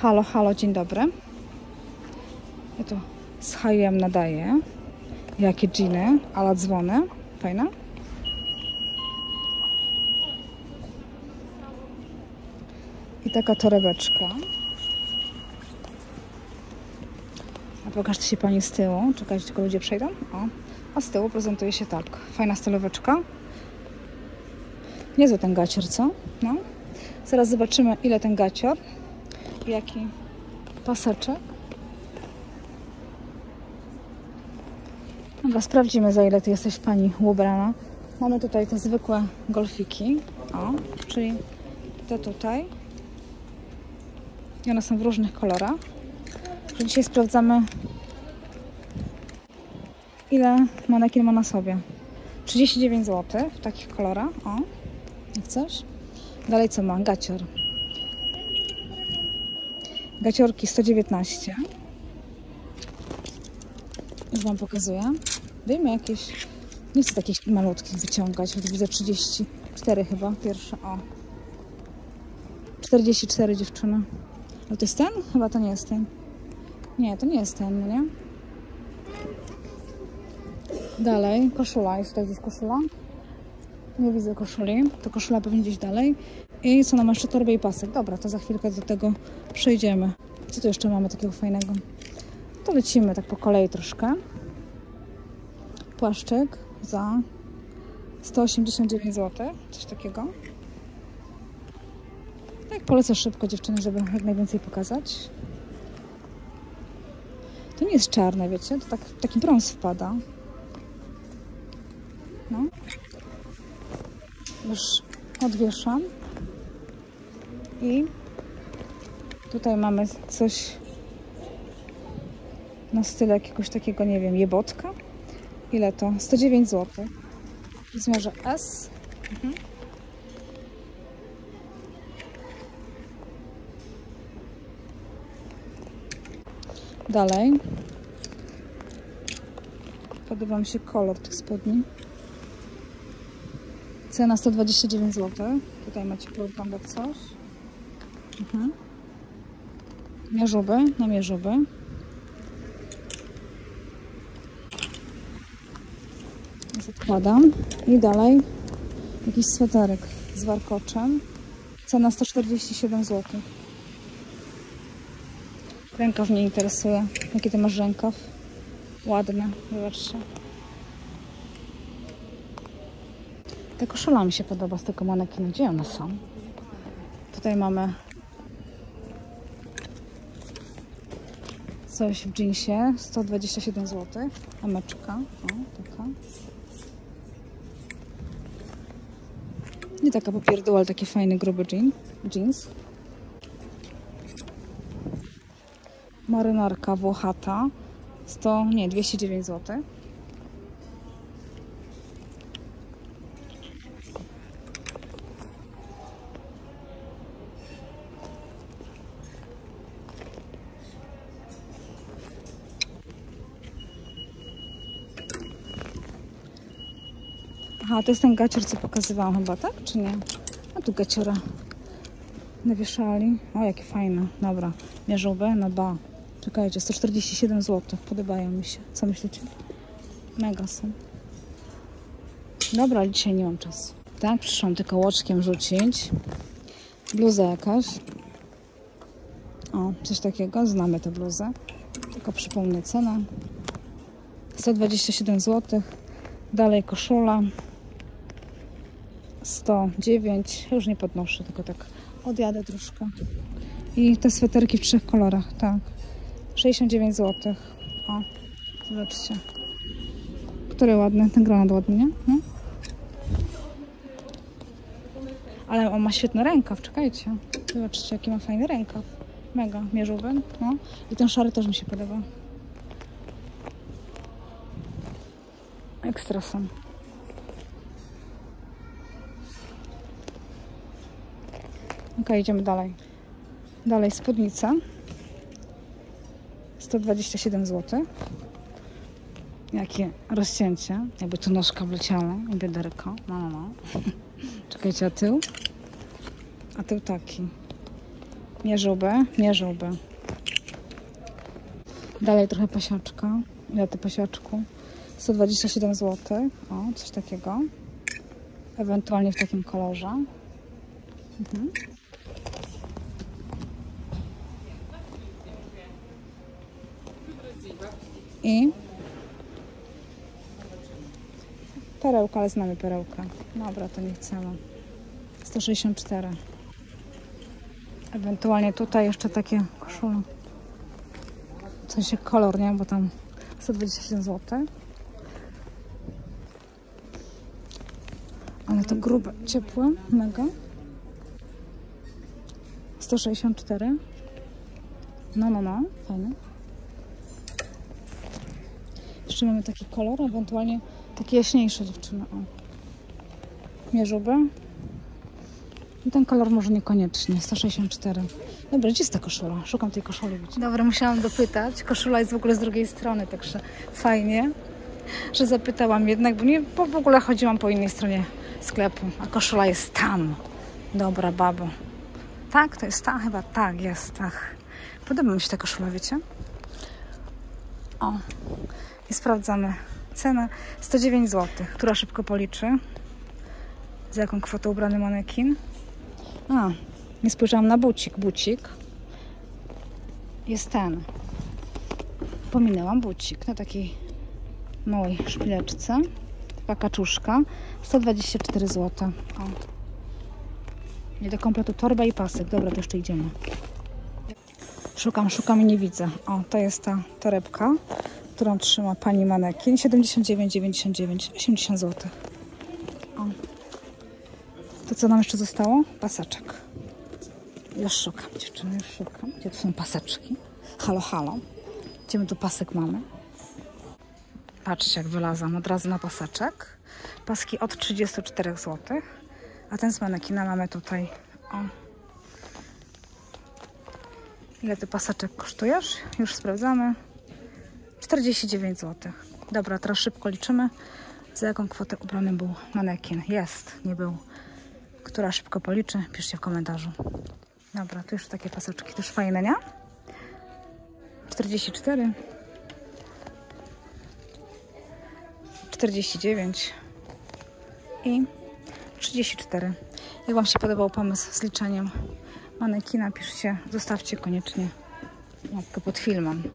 Halo, halo, dzień dobry. Ja tu z H&M nadaję. Jakie dżiny, ala dzwony. Fajne. I taka torebeczka. A pokażcie się pani z tyłu. Czekajcie, tylko ludzie przejdą. O. A z tyłu prezentuje się tak. Fajna stylóweczka. Niezły ten gacior, co? No. Zaraz zobaczymy, ile ten gacior. Jaki paseczek. Dobra, sprawdzimy, za ile ty jesteś pani ubrana. Mamy tutaj te zwykłe golfiki. O, czyli te tutaj. I one są w różnych kolorach. Dzisiaj sprawdzamy, ile manekin ma na sobie. 39 zł w takich kolorach. O, jak coś. Dalej co ma? Gacior. Gaciorki 119. Już wam pokazuję. Dajmy jakieś... Nie chcę takich malutkich wyciągać. Widzę 34 chyba. Pierwsze. O. 44 dziewczyna. Ale to jest ten? Chyba to nie jest ten. Nie, to nie jest ten, nie? Dalej. Koszula. Jest tutaj gdzieś koszula? Nie widzę koszuli. To koszula pewnie gdzieś dalej. I co nam jeszcze? Torbę i pasek. Dobra, to za chwilkę do tego przejdziemy. Co tu jeszcze mamy takiego fajnego? To lecimy tak po kolei troszkę. Płaszczyk za 189 zł. Coś takiego. Tak, polecę szybko dziewczyny, żeby jak najwięcej pokazać. To nie jest czarne, wiecie? To taki brąz wpada. No. Już odwieszam. I tutaj mamy coś na stylu jakiegoś takiego, nie wiem, jebotka. Ile to? 109 zł. W rozmiarze S. Dalej. Podoba mi się kolor tych spodni. Cena 129 zł. Tutaj macie tam coś. Mierzuby, na mierzuby. Już odkładam. I dalej jakiś sweterek z warkoczem. Cena 147 zł. Rękaw mnie interesuje. Jaki ty masz rękaw? Ładny, zobaczcie. Ta koszula mi się podoba z tego manekinu. Gdzie one są? Tutaj mamy coś w jeansie. 127 zł. Ameczka. O, taka. Nie taka popierdół, ale taki fajny, gruby jeans. Marynarka włochata. 209 zł. Aha, to jest ten gacior, co pokazywałam chyba, tak? Czy nie? A tu gaciora nawieszali. O, jakie fajne. Dobra, mierzuby, no ba. Czekajcie, 147 zł. Podobają mi się. Co myślicie? Mega są. Dobra, ale dzisiaj nie mam czasu. Tak, przyszłam tylko łoczkiem rzucić. Bluza jakaś. O, coś takiego. Znamy tę bluzę. Tylko przypomnę cenę. 127 zł. Dalej koszula. 109. Już nie podnoszę, tylko tak odjadę troszkę. I te sweterki w 3 kolorach, tak. 69 zł. O, zobaczcie. Który ładny? Ten granat ładny, nie? No. Ale on ma świetny rękaw, czekajcie. Zobaczcie, jaki ma fajny rękaw. Mega, mierzowy. No. I ten szary też mi się podoba. Ekstra są. Ok, idziemy dalej. Dalej spódnica. 127 zł. Jakie rozcięcie. Jakby tu nóżka wleciała i biederko. No. Czekajcie, a tył? A tył taki. Mierzyłby. Dalej trochę pasiaczka. Ile to pasiaczku? 127 zł. O, coś takiego. Ewentualnie w takim kolorze. I perełka, ale znamy perełkę. Dobra, to nie chcemy. 164. Ewentualnie tutaj jeszcze takie koszule. W sensie kolor, nie? Bo tam 127 zł. Ale to grube, ciepłe, mega. 164. No, fajne. Jeszcze mamy taki kolor, ewentualnie taki jaśniejszy, dziewczyny. O. Mierzyłby. I ten kolor może niekoniecznie. 164. Dobra, gdzie jest ta koszula? Szukam tej koszuli. Wiecie? Dobra, musiałam dopytać. Koszula jest w ogóle z drugiej strony, także fajnie, że zapytałam jednak, bo w ogóle chodziłam po innej stronie sklepu, a koszula jest tam. Dobra, babo. Tak, to jest ta? Chyba tak jest. Ach. Podoba mi się ta koszula, wiecie? O. I sprawdzamy cenę. 109 zł. Która szybko policzy? Za jaką kwotę ubrany manekin? A, nie spojrzałam na bucik. Bucik jest ten. Pominęłam bucik na takiej małej szpileczce. Taka kaczuszka. 124 zł. O. Nie do kompletu torba i pasek. Dobra, to jeszcze idziemy. Szukam i nie widzę. O, to jest ta torebka, którą trzyma pani manekin. 79,99. 80 zł. O. To co nam jeszcze zostało? Paseczek. Już szukam, dziewczyny, już szukam. Gdzie tu są paseczki? Halo. Gdzie my tu pasek mamy? Patrzcie, jak wylazłam od razu na paseczek. Paski od 34 zł. A ten z manekina mamy tutaj. O. Ile ty paseczek kosztujesz? Już sprawdzamy. 49 zł. Dobra, teraz szybko liczymy, za jaką kwotę ubrany był manekin. Jest, nie był. Która szybko policzy? Piszcie w komentarzu. Dobra, tu jeszcze takie paseczki, też fajne, nie? 44. 49. I 34. Jak wam się podobał pomysł z liczeniem manekina, piszcie, zostawcie koniecznie łapkę pod filmem.